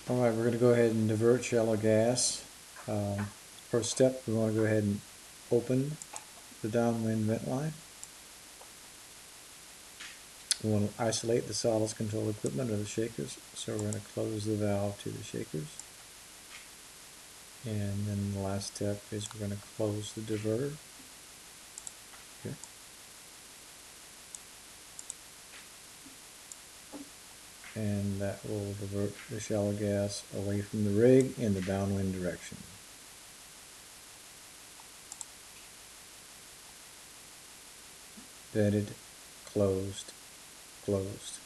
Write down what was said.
Alright, we're going to go ahead and divert shallow gas. First step, we want to go ahead and open the downwind vent line. We want to isolate the solids control equipment or the shakers, so we're going to close the valve to the shakers. And then the last step is we're going to close the diverter. Okay. And that will divert the shallow gas away from the rig in the downwind direction. Vented, closed, closed.